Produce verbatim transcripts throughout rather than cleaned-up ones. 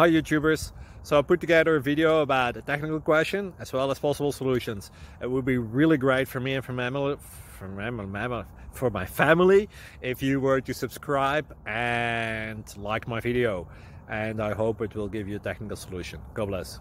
Hi YouTubers, so I put together a video about a technical question as well as possible solutions. It would be really great for me and for, mammal, for, mammal, for my family if you were to subscribe and like my video, and I hope it will give you a technical solution. God bless.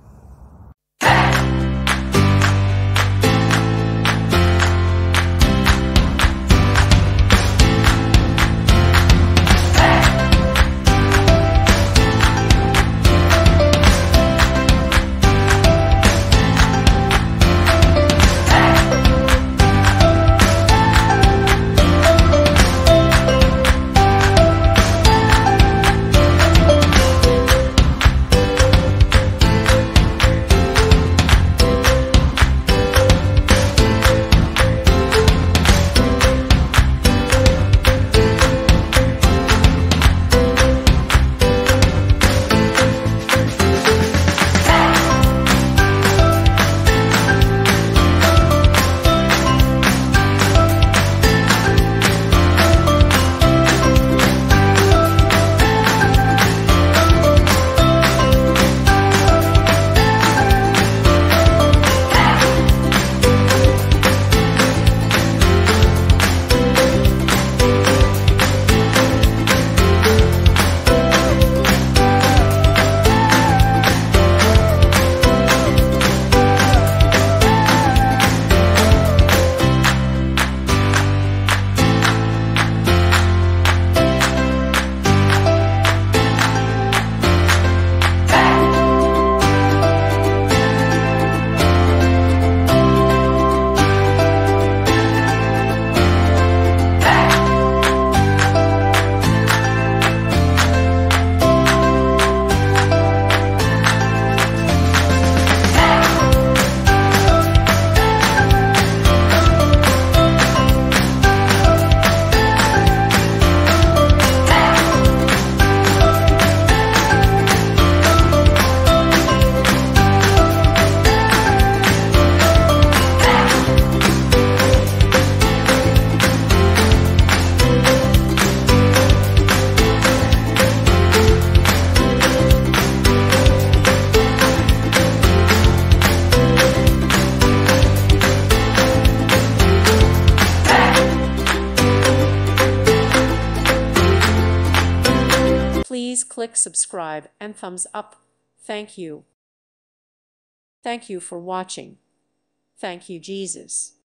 Please click subscribe and thumbs up. Thank you. Thank you for watching. Thank you, Jesus.